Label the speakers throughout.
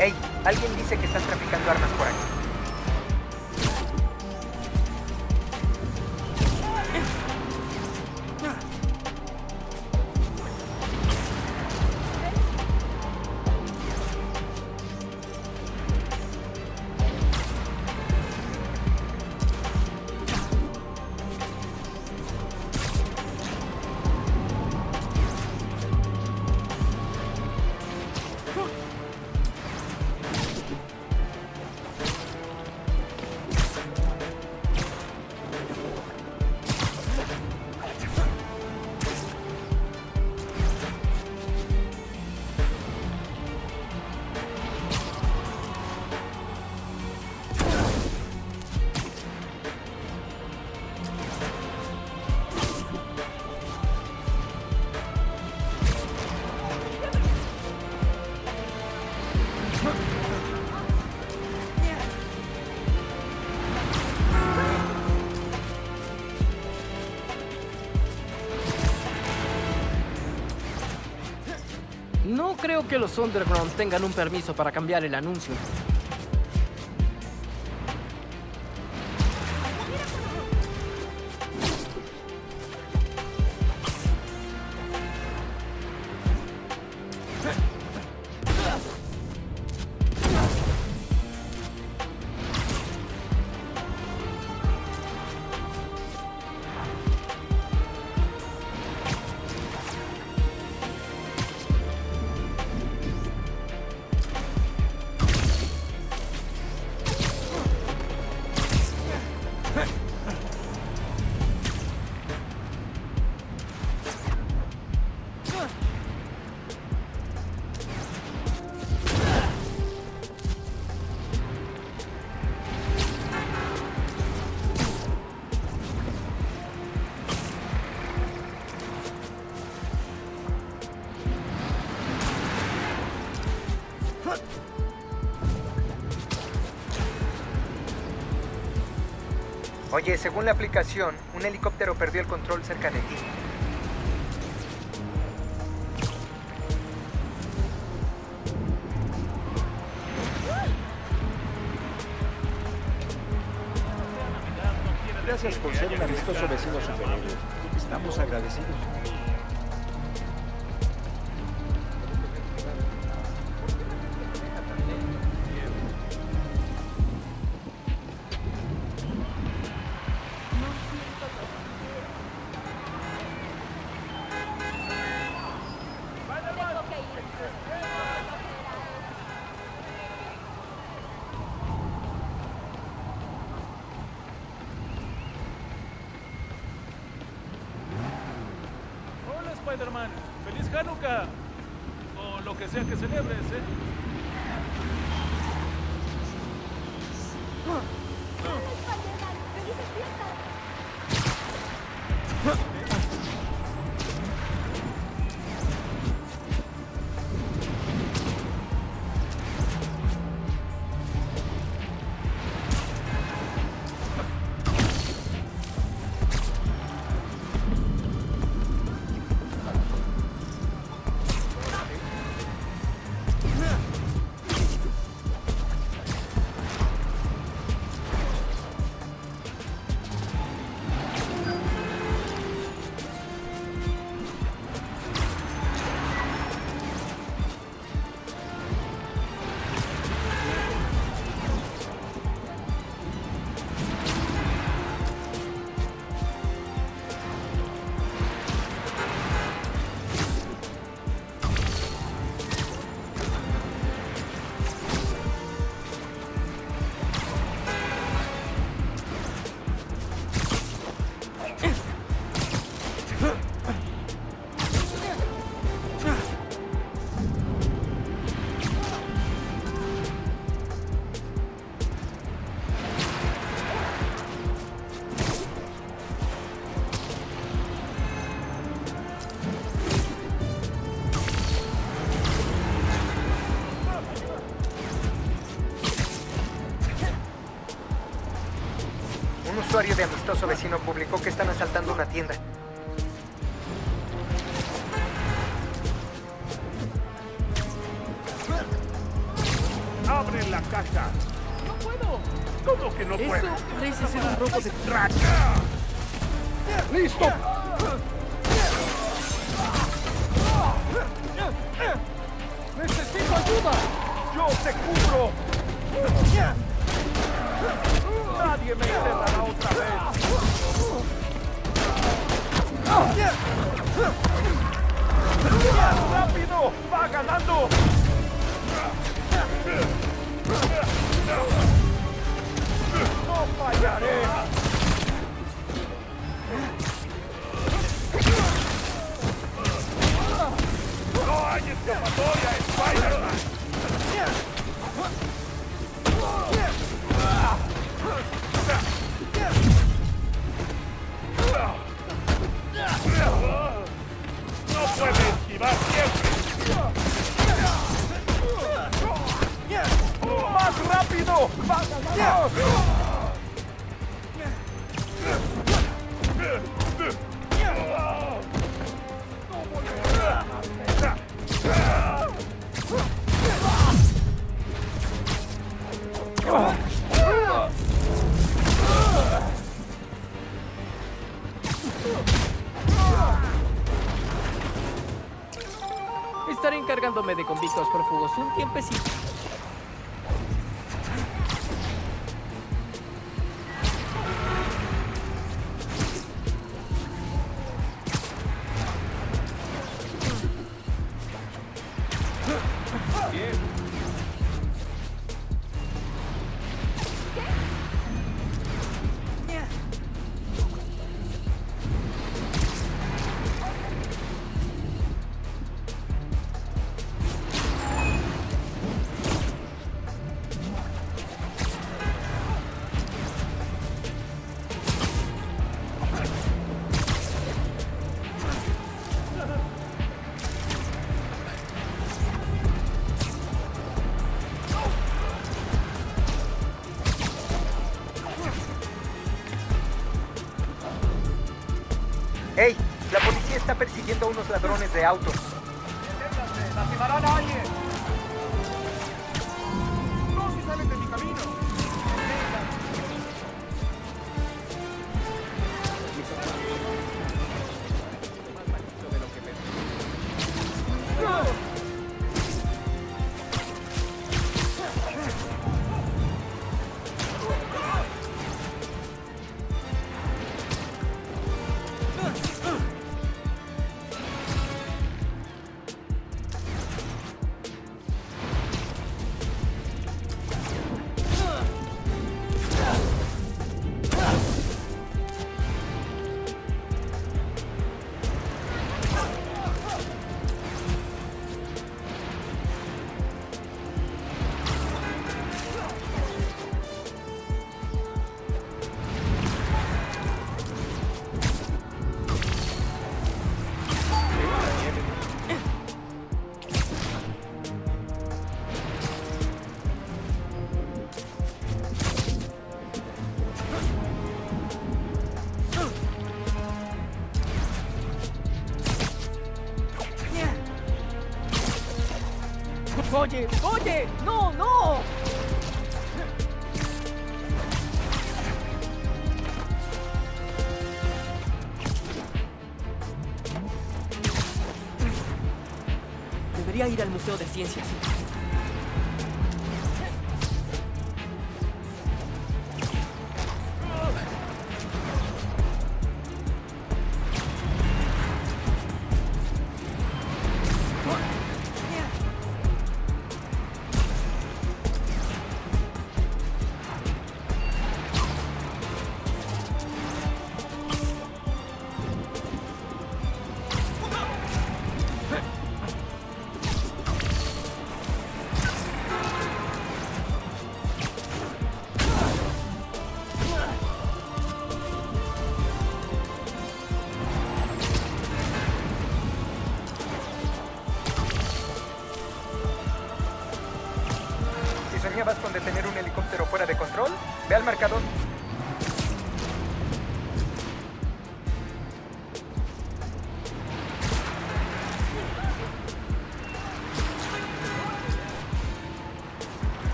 Speaker 1: Hey, alguien dice que están traficando armas por aquí.
Speaker 2: No creo que los Underground tengan un permiso para cambiar el anuncio.
Speaker 1: Oye, según la aplicación, un helicóptero perdió el control cerca de ti.
Speaker 3: Gracias por ser un amistoso vecino superhéroe. Estamos agradecidos.
Speaker 4: Spider-Man, ¡feliz Hanukkah! O lo que sea que celebres, ¿eh?
Speaker 1: Un usuario de Amistoso Vecino publicó que están asaltando una tienda.
Speaker 3: ¡Abre la caja!
Speaker 4: ¡No puedo!
Speaker 3: ¿Cómo que no
Speaker 2: Eso
Speaker 3: puedo?
Speaker 2: parece ser un robo de...
Speaker 3: ¡Rata! ¡Listo!
Speaker 2: ¡Necesito ayuda!
Speaker 3: ¡Yo te cubro! ¡Nadie me encerrará otra vez! ¡Rápido! ¡Va ganando! ¡No fallaré! ¡No hay escapatoria, Spider-Man! ¡No puede esquivar siempre! ¡Más rápido! ¡Más
Speaker 2: Estaré encargándome de convictos prófugos un tiempecito.
Speaker 1: ¡Hey! La policía está persiguiendo a unos ladrones de autos.
Speaker 3: ¡Lastimarán a alguien! ¡No, si salen de mi camino!
Speaker 2: ¡Oye! ¡Oye! ¡No, no! Debería ir al Museo de Ciencias.
Speaker 1: ¿Soñabas con detener un helicóptero fuera de control? Ve al marcador.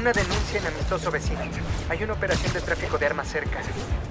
Speaker 1: Una denuncia en amistoso vecino. Hay una operación de tráfico de armas cerca.